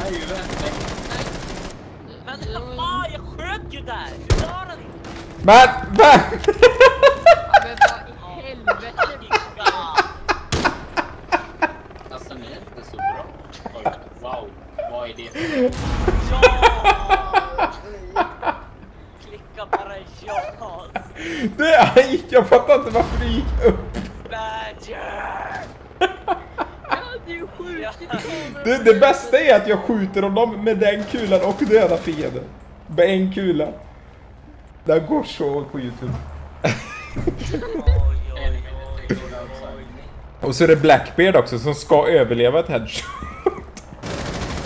helvete. Men fan, jag sköt ju där. Du klarade det. Men Men vad i helvete? Alltså ni är inte så bra. Oj, wow, vad är det? Ja! Klicka bara ja. jag fattar inte varför det gick upp. Badger! Ja, du skjuter. Det bästa är att jag skjuter honom med den kulan och dödar fienden. Med en kula. Det går så på YouTube. Oj. Och så är det Blackbeard också som ska överleva ett headshot.